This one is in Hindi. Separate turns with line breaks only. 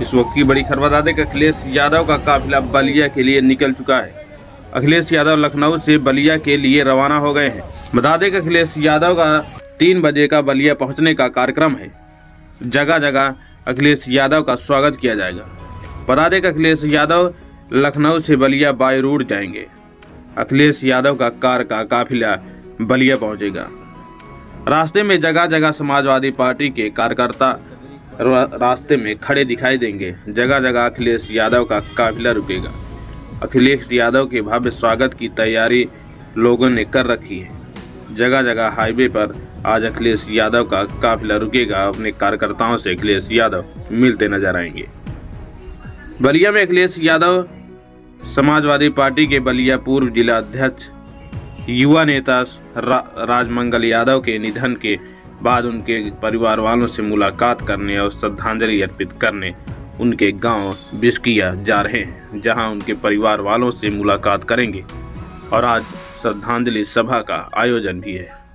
इस वक्त की बड़ी खबर बता दें कि अखिलेश यादव का काफिला बलिया के लिए निकल चुका है। अखिलेश यादव लखनऊ से बलिया के लिए रवाना हो गए हैं। बता दें कि अखिलेश यादव का 3 बजे का बलिया पहुंचने का कार्यक्रम है। जगह जगह अखिलेश यादव का स्वागत किया जाएगा। बता दें कि अखिलेश यादव लखनऊ से बलिया बाय रोड जाएंगे। अखिलेश यादव का कार का काफिला बलिया पहुंचेगा। रास्ते में जगह जगह समाजवादी पार्टी के कार्यकर्ता रास्ते में खड़े दिखाई देंगे। जगह जगह अखिलेश यादव का काफिला रुकेगा। अखिलेश यादव के भव्य स्वागत की तैयारी लोगों ने कर रखी है। जगह जगह हाईवे पर आज अखिलेश यादव का काफिला रुकेगा। अपने कार्यकर्ताओं से अखिलेश यादव मिलते नजर आएंगे। बलिया में अखिलेश यादव समाजवादी पार्टी के बलिया पूर्व जिला अध्यक्ष युवा नेता राजमंगल यादव के निधन के बाद उनके परिवार वालों से मुलाकात करने और श्रद्धांजलि अर्पित करने उनके गांव बिस्किया जा रहे हैं, जहां उनके परिवार वालों से मुलाकात करेंगे और आज श्रद्धांजलि सभा का आयोजन भी है।